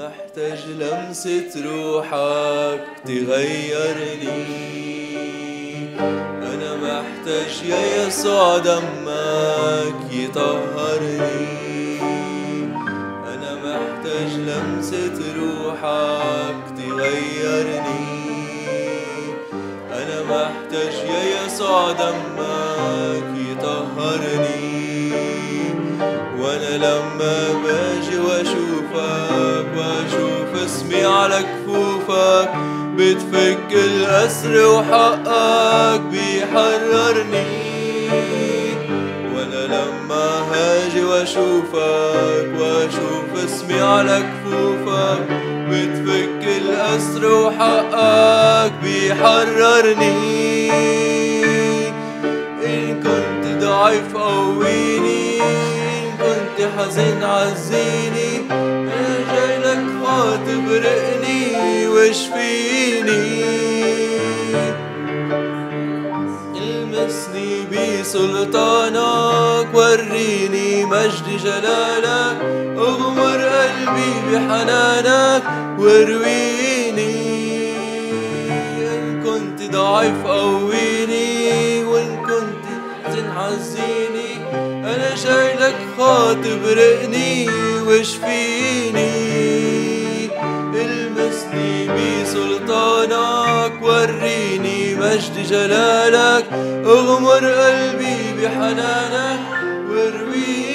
محتاج لمسة روحك تغيرني. أنا محتاج يا يسوع دمك يطهرني. أنا محتاج لمسة روحك تغيرني. أنا محتاج يا يسوع دمك يطهرني. وأنا لما باجي وأشوفك وأشوف اسمي على كفوفك بتفك الأسر وحقك بيحررني. وأنا لما هاجي وأشوفك وأشوف اسمي على كفوفك بتفك الأسر وحقك بيحررني. إن كنت ضعيف قويني، إن كنت حزين عزيني، أنا جايلك خاطب رقني واشفيني. المسني بسلطانك وريني مجد جلالك، اغمر قلبي بحنانك وارويني. إن كنت ضعيف قويني، وإن كنت حزين عزيني، أنا جايلك خاطب رقني واشفيني. المسني بسلطانك وريني مجد جلالك، اغمر قلبي بحنانك وارويني.